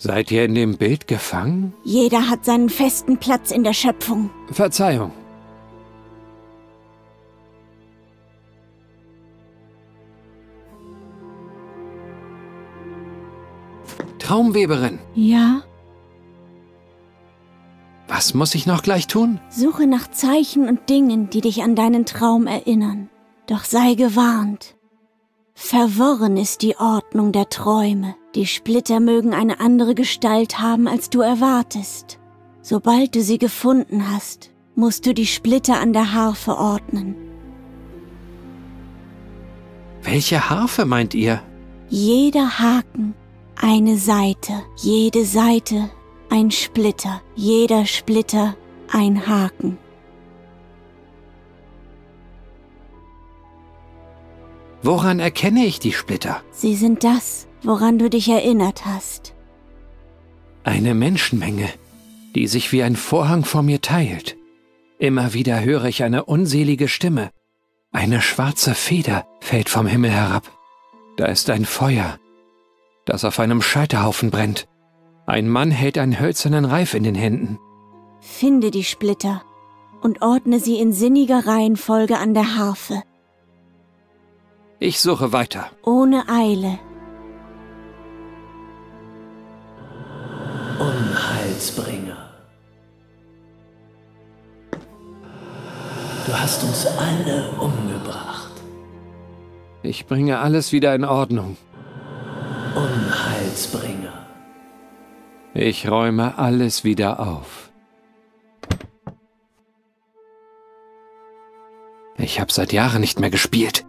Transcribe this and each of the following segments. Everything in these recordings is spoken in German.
Seid ihr in dem Bild gefangen? Jeder hat seinen festen Platz in der Schöpfung. Verzeihung. Traumweberin. Ja? Was muss ich noch gleich tun? Suche nach Zeichen und Dingen, die dich an deinen Traum erinnern. Doch sei gewarnt. Verworren ist die Ordnung der Träume. Die Splitter mögen eine andere Gestalt haben, als du erwartest. Sobald du sie gefunden hast, musst du die Splitter an der Harfe ordnen. Welche Harfe meint ihr? Jeder Haken eine Seite, jede Seite ein Splitter, jeder Splitter ein Haken. Woran erkenne ich die Splitter? Sie sind das, woran du dich erinnert hast. Eine Menschenmenge, die sich wie ein Vorhang vor mir teilt. Immer wieder höre ich eine unselige Stimme. Eine schwarze Feder fällt vom Himmel herab. Da ist ein Feuer, das auf einem Scheiterhaufen brennt. Ein Mann hält einen hölzernen Reif in den Händen. Finde die Splitter und ordne sie in sinniger Reihenfolge an der Harfe. Ich suche weiter. Ohne Eile. Unheilsbringer. Du hast uns alle umgebracht. Ich bringe alles wieder in Ordnung. Unheilsbringer. Ich räume alles wieder auf. Ich habe seit Jahren nicht mehr gespielt.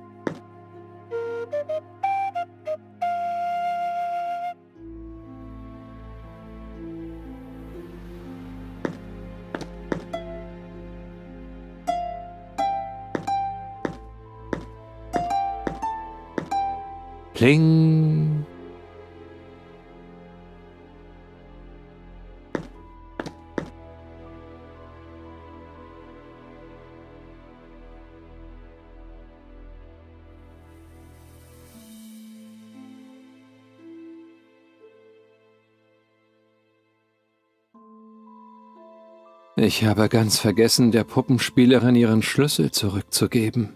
Pling. Ich habe ganz vergessen, der Puppenspielerin ihren Schlüssel zurückzugeben.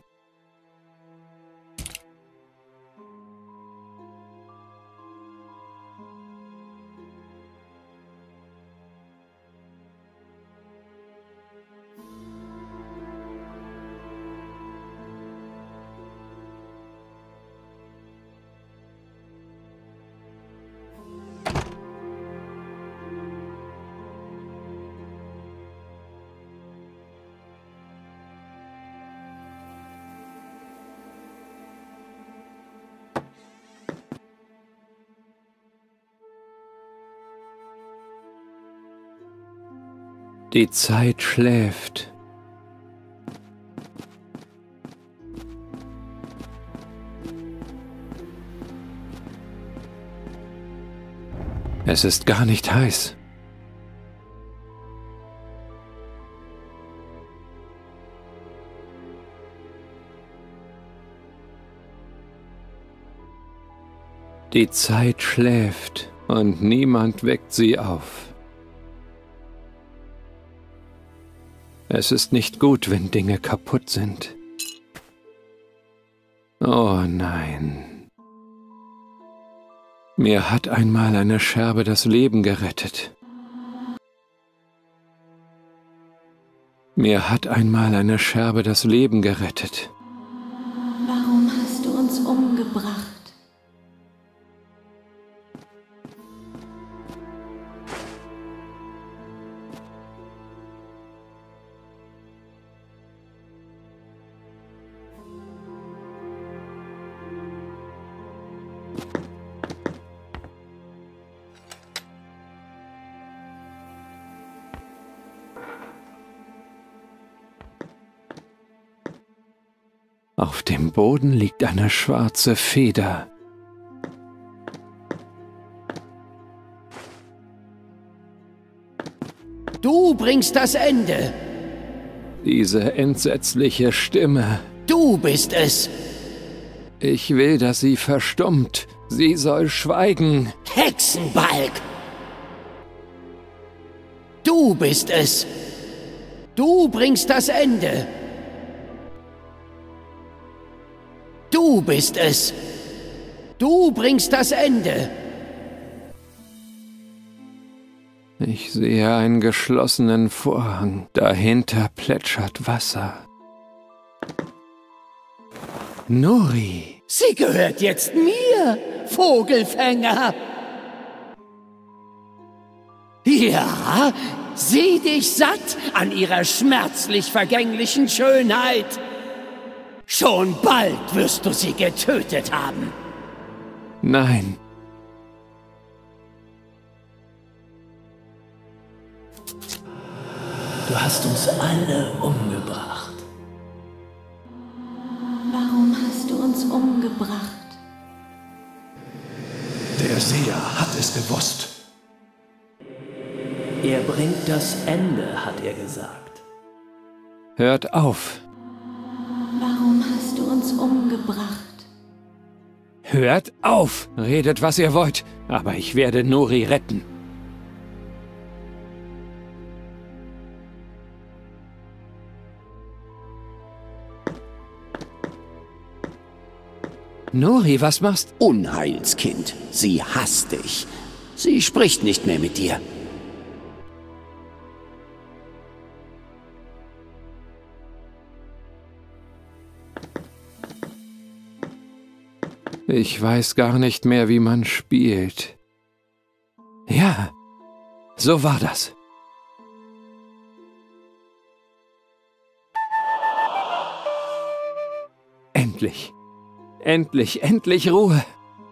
Die Zeit schläft. Es ist gar nicht heiß. Die Zeit schläft und niemand weckt sie auf. Es ist nicht gut, wenn Dinge kaputt sind. Oh nein. Mir hat einmal eine Scherbe das Leben gerettet. Mir hat einmal eine Scherbe das Leben gerettet. Warum hast du uns umgebracht? Auf dem Boden liegt eine schwarze Feder. Du bringst das Ende. Diese entsetzliche Stimme. Du bist es. Ich will, dass sie verstummt. Sie soll schweigen. Hexenbalg! Du bist es! Du bringst das Ende! Du bist es! Du bringst das Ende! Ich sehe einen geschlossenen Vorhang. Dahinter plätschert Wasser. Nori! Sie gehört jetzt mir, Vogelfänger! Ja, sieh dich satt an ihrer schmerzlich vergänglichen Schönheit. Schon bald wirst du sie getötet haben. Nein. Du hast uns alle umgebracht. Warum hast du uns umgebracht? Der Seher hat es gewusst. Er bringt das Ende, hat er gesagt. Hört auf. Warum hast du uns umgebracht? Hört auf! Redet, was ihr wollt, aber ich werde Nori retten. Nori, was machst du? Unheilskind, sie hasst dich. Sie spricht nicht mehr mit dir. Ich weiß gar nicht mehr, wie man spielt. Ja, so war das. Endlich. Endlich, endlich Ruhe.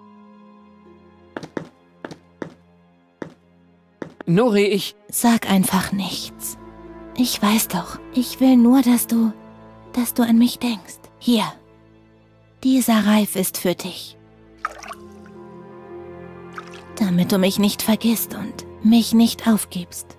Nori, ich... Sag einfach nichts. Ich weiß doch, ich will nur, dass du an mich denkst. Hier. Dieser Reif ist für dich. Damit du mich nicht vergisst und mich nicht aufgibst.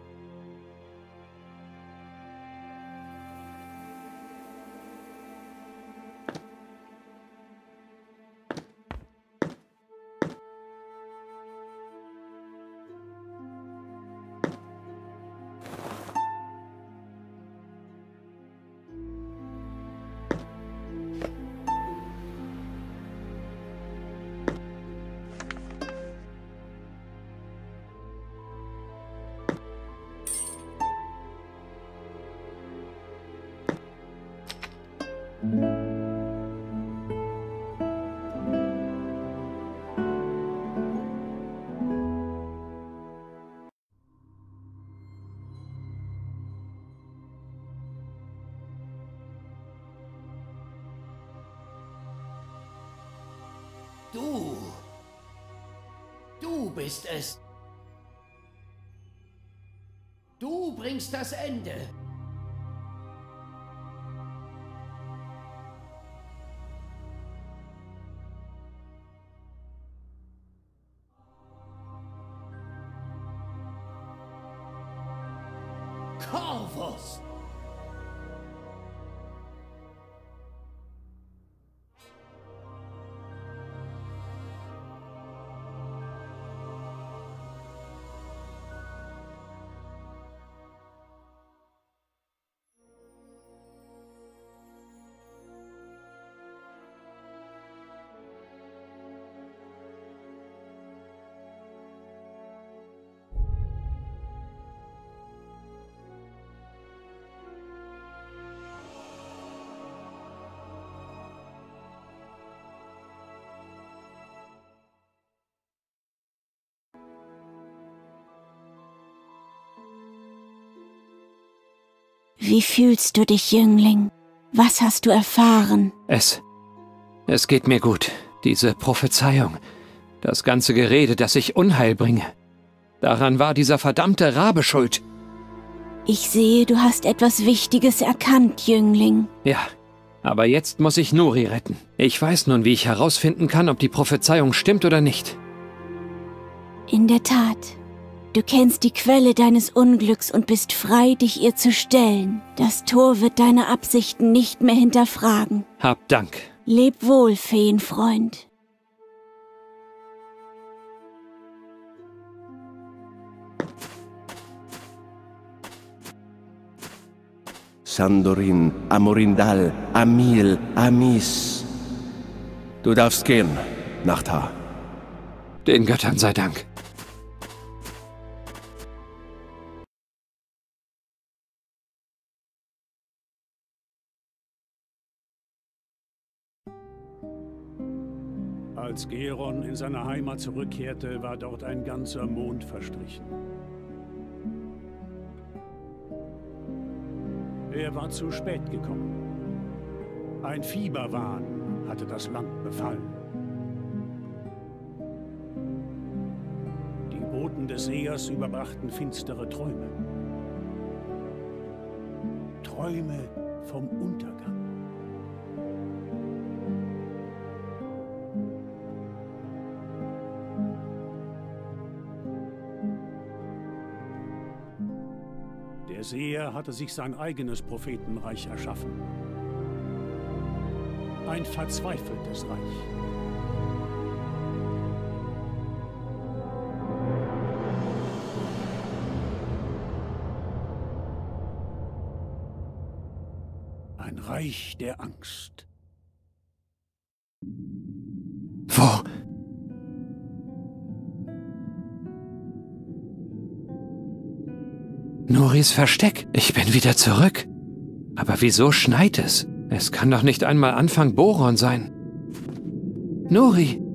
Du bist es. Du bringst das Ende. Corvus! Wie fühlst du dich, Jüngling? Was hast du erfahren? Es geht mir gut. Diese Prophezeiung. Das ganze Gerede, das ich Unheil bringe. Daran war dieser verdammte Rabe schuld. Ich sehe, du hast etwas Wichtiges erkannt, Jüngling. Ja, aber jetzt muss ich Nori retten. Ich weiß nun, wie ich herausfinden kann, ob die Prophezeiung stimmt oder nicht. In der Tat. Du kennst die Quelle deines Unglücks und bist frei, dich ihr zu stellen. Das Tor wird deine Absichten nicht mehr hinterfragen. Hab Dank. Leb wohl, Feenfreund. Sandorin, Amorindal, Amil, Amis. Du darfst gehen, Nachtha. Den Göttern sei Dank. Als Geron in seine Heimat zurückkehrte, war dort ein ganzer Mond verstrichen. Er war zu spät gekommen. Ein Fieberwahn hatte das Land befallen. Die Boten des Sehers überbrachten finstere Träume. Träume vom Untergang. Der Seher hatte sich sein eigenes Prophetenreich erschaffen. Ein verzweifeltes Reich. Ein Reich der Angst. Wo? Noris Versteck. Ich bin wieder zurück. Aber wieso schneit es? Es kann doch nicht einmal Anfang Boron sein. Nori!